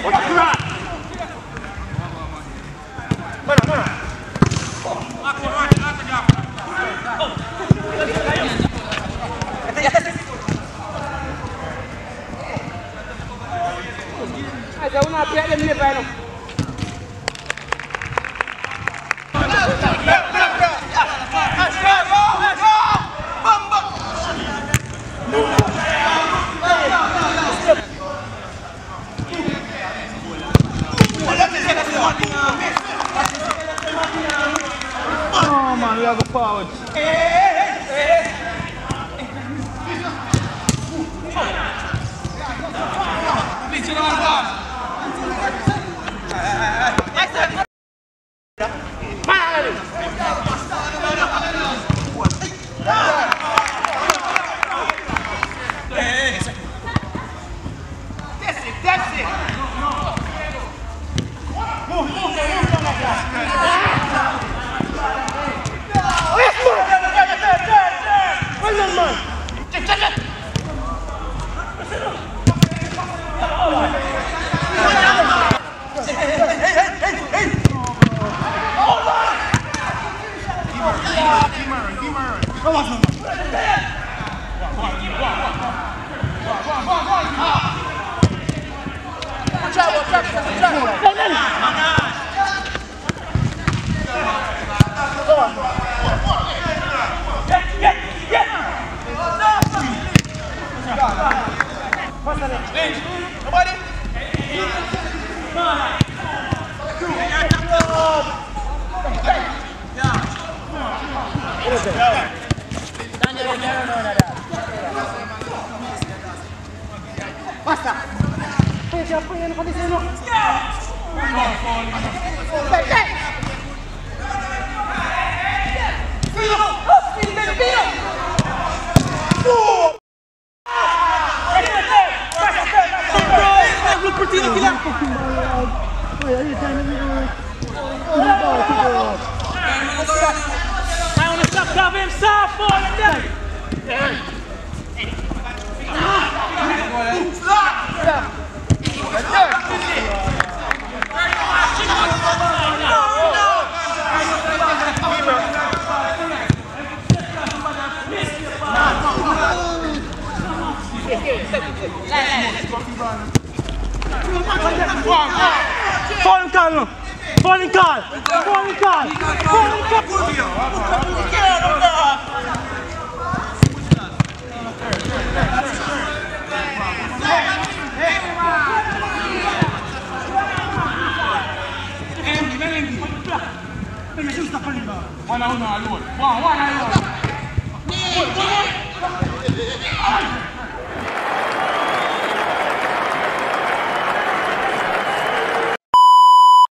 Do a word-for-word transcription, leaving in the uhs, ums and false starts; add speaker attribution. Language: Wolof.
Speaker 1: Ada una piada ni lepas tu. Oh man, we have a forward. Basta! Pwede siya po yan pati sino! Pwede! Pino! Pino! Pino! Belum pertino gila! I want to stop cover himself for him! Falling call! Falling call! Falling call! Falling One on one alone. One, one alone.